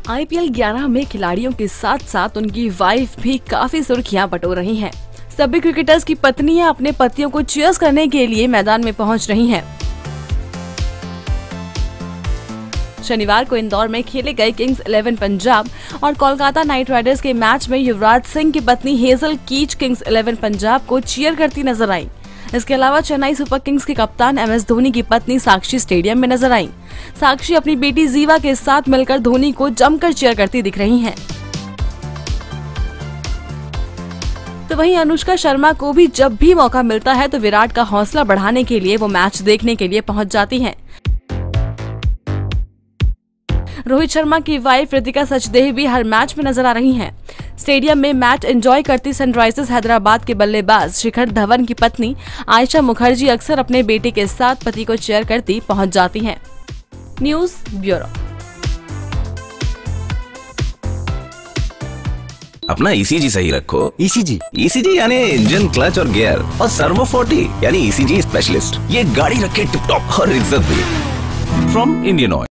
IPL 11 में खिलाड़ियों के साथ साथ उनकी वाइफ भी काफी सुर्खियां बटोर रही हैं। सभी क्रिकेटर्स की पत्नियां अपने पतियों को चीयर्स करने के लिए मैदान में पहुंच रही हैं। शनिवार को इंदौर में खेले गए किंग्स 11 पंजाब और कोलकाता नाइट राइडर्स के मैच में युवराज सिंह की पत्नी हेजल कीच किंग्स 11 पंजाब को चीयर करती नजर आई। इसके अलावा चेन्नई सुपर किंग्स के कप्तान MS धोनी की पत्नी साक्षी स्टेडियम में नजर आई। साक्षी अपनी बेटी जीवा के साथ मिलकर धोनी को जमकर चीयर करती दिख रही हैं। तो वहीं अनुष्का शर्मा को भी जब भी मौका मिलता है तो विराट का हौसला बढ़ाने के लिए वो मैच देखने के लिए पहुंच जाती हैं। रोहित शर्मा की वाइफ रितिका सचदेव भी हर मैच में नजर आ रही हैं। स्टेडियम में मैच एंजॉय करती सनराइजर्स हैदराबाद के बल्लेबाज शिखर धवन की पत्नी आयशा मुखर्जी अक्सर अपने बेटे के साथ पति को चीयर करती पहुंच जाती हैं। News bureau. अपना ECG सही रखो। ECG यानी इंजन, क्लच और गियर, और सर्वो 40 यानी ECG स्पेशलिस्ट। ये गाड़ी रखे टिप टॉप और इज्जत भी। From Indian oil.